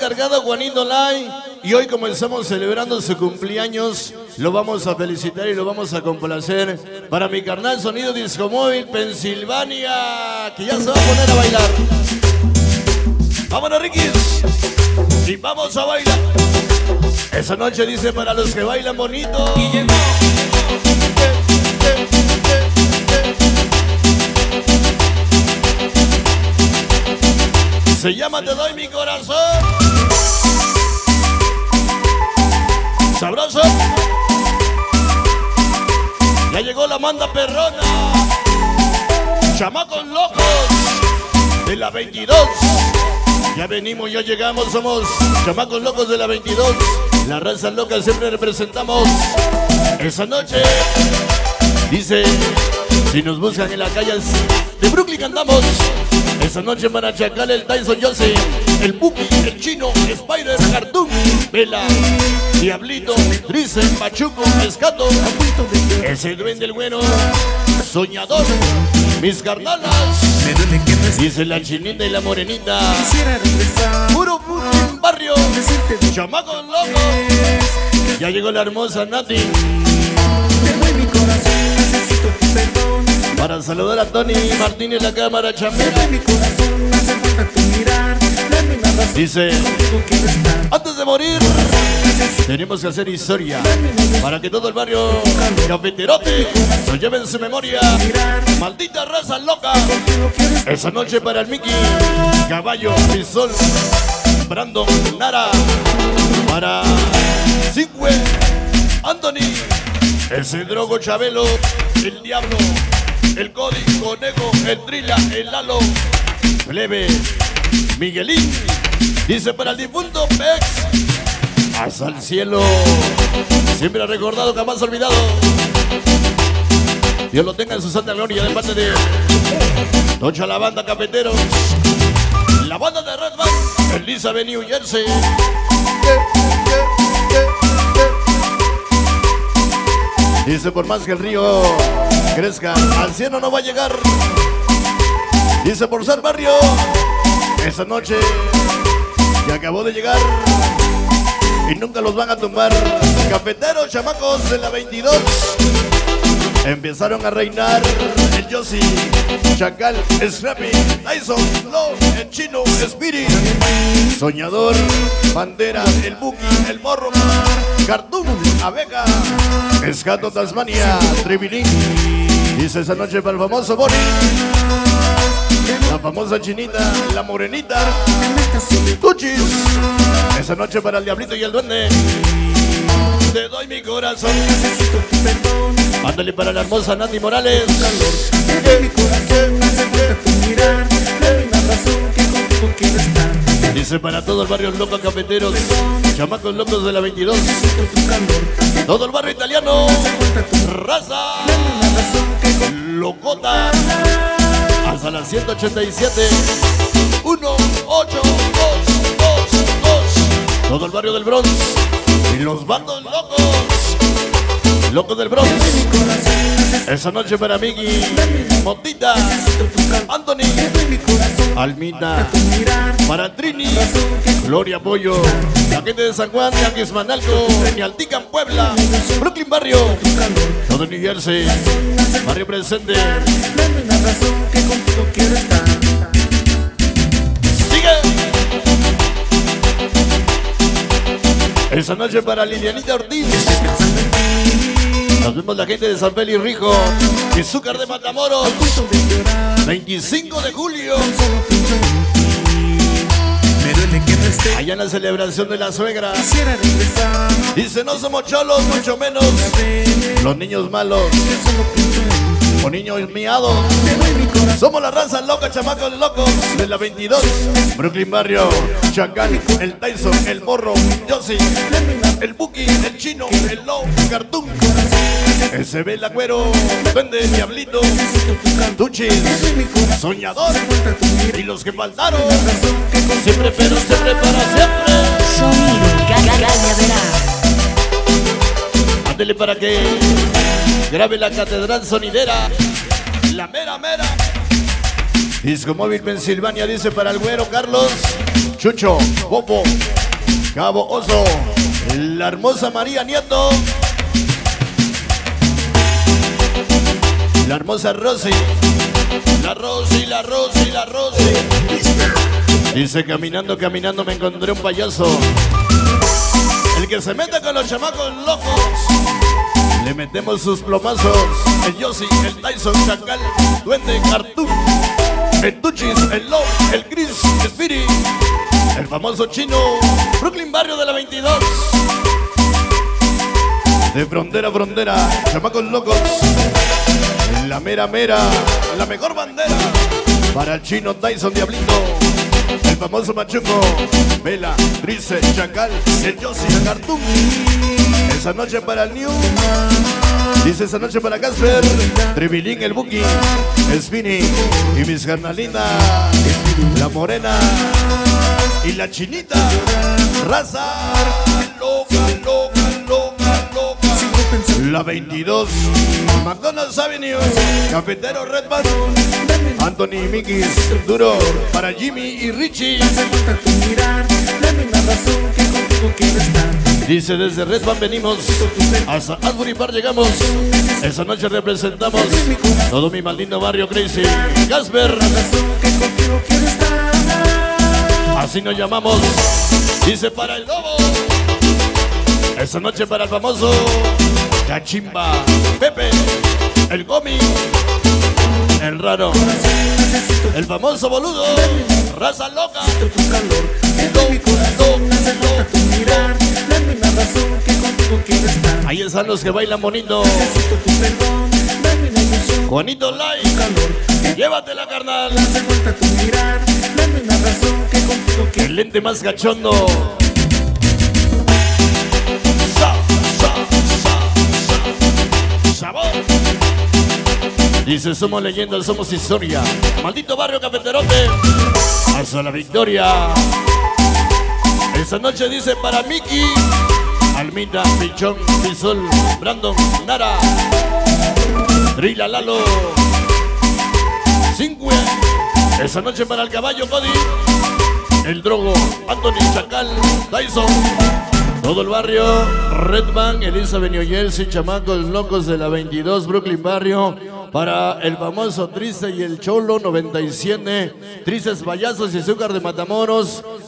encargado Juanito Lai y hoy como estamos celebrando su cumpleaños, lo vamos a felicitar y lo vamos a complacer para mi carnal Sonido Disco Móvil Pensilvania, que ya se va a poner a bailar. Vámonos, Riquis, y vamos a bailar. Esa noche dice para los que bailan bonito. Y llegó. Se llama Te doy mi corazón. Sabroso. Ya llegó la manda perrona. Chamacos locos de la 22. Ya venimos, ya llegamos, somos chamacos locos de la 22. La raza loca siempre representamos. Esa noche dice, si nos buscan en las calles de Brooklyn andamos. Esa noche para Chacal, el Tyson Jose, el Buki, el Chino, Spider, Cartoon, Vela, Diablito, Drizzen, Pachuco, Escato, ese duende el bueno, Soñador, mis carnalas, dice la chinita y la morenita, puro barrio, chamacos locos, ya llegó la hermosa Nati. Para saludar a Tony Martínez, la cámara chambera. Dice, antes de morir tenemos que hacer historia para que todo el barrio cafeterote nos lleve en su memoria. Maldita raza loca. Esa noche para el Mickey, Caballo, Pisol, Brandon, Nara. Para Sigüe, Anthony, ese Drogo, Chabelo, el Diablo, el Cody, Conejo, el Trila, el Lalo, Plebe, Miguelín. Dice para el difunto Pex, hasta el cielo, siempre ha recordado, jamás olvidado. Dios lo tenga en su santa gloria, de parte de Tocha la banda Cafeteros, la banda de Red Band, Elizabeth, New Jersey. Dice, por más que el río crezca, al cielo no va a llegar. Dice, por ser barrio, esa noche que acabó de llegar y nunca los van a tumbar. Cafeteros, chamacos de la 22, empezaron a reinar el Yossi, Chacal, Scrappy, Tyson, Love, el Chino, Spirit, Soñador, Bandera, el Buki, el Morro, Cartoon, Abeja, Escato, Tasmania, Tribilín. Dice esa noche para el famoso Boni, la famosa chinita, la morenita, Tuchis. Esa noche para el Diablito y el Duende. Te doy mi corazón. Mándale para la hermosa Nati Morales. Dice para todo el barrio loco cafeteros, chamacos locos de la 22, todo el barrio italiano, raza locota, hasta las 187, 1822, todo el barrio del Bronx y los bandos locos, locos del Bronx. Esa noche para Miggy, Motita, Anthony, Almita, para Trini, Gloria Pollo, la gente de San Juan, Yanquis Manalco, Nialtican, Puebla, Brooklyn Barrio, todo New Jersey, barrio presente. Sigue. Esa noche para Lilianita Ortiz. Nos vemos la gente de San Félix Rijo, Izúcar de Matamoros, 25 de julio. Allá en la celebración de la suegra. Dice, no somos cholos, mucho menos los niños malos o niños miados. Somos la raza loca, chamacos locos de la 22, Brooklyn Barrio, Chacal, el Tyson, el Morro, Yossi, el Buki, el Chino, el Low, Cartoon, ese Vela Cuero, Duende, Diablito, Tuchis, Soñador y los que faltaron. Siempre, pero siempre, para siempre. Sonido Cañaveral. Ándele para que grabe la catedral sonidera, la mera mera. Disco Móvil Pensilvania dice para el güero Carlos, Chucho, Popo, Cabo Oso, la hermosa María Nieto, la hermosa Rosy, la Rosy, la Rosy, la Rosy. Dice caminando, caminando me encontré un payaso. El que se meta con los chamacos locos, le metemos sus plomazos. El Yossi, el Tyson, Chacal, Duende, Cartoon, el Tuchis, el Love, el Chris, el Spirit, el famoso chino, Brooklyn Barrio de la 22. De frontera a frontera, chamacos locos. La mera mera, la mejor bandera para el chino Tyson Diablito, el famoso Machuco, Vela, Trice, Chacal, el Yossi, el Cartoon. Esa noche para el New, dice esa noche para Casper, Tribilín, el Buki, el Spinny y mis carnalinas, la Morena y la Chinita, raza loca, loca, loca, loca. La 22, McDonald's Avenue, Cafetero Red Band, Anthony Mikis, Duro para Jimmy y Richie. Dice desde Red Band venimos, hasta Asbury Park llegamos. Esa noche representamos todo mi maldito barrio crazy. Casper, así nos llamamos. Dice para el Lobo, esa noche para el famoso Cachimba, Pepe, el Gomi, el Raro, el famoso Boludo, raza loca, ahí están los que bailan bonito. Juanito Live, llévatela carnal. El lente más cachondo. Sabor. Dice somos leyendas, somos historia. Maldito barrio cafeterote, hasta la victoria. Esa noche dice para Miki, Almita, Pichón, Pisol, Brandon, Nara, Trila, Lalo, Cinque. Esa noche para el caballo Cody, el Drogo, Anthony, Chacal, Tyson. Todo el barrio, Redman, Elisa Benio Jersey, chamacos locos de la 22, Brooklyn Barrio. Para el famoso Triste y el Cholo 97, Tristes Payasos y Azúcar de Matamoros.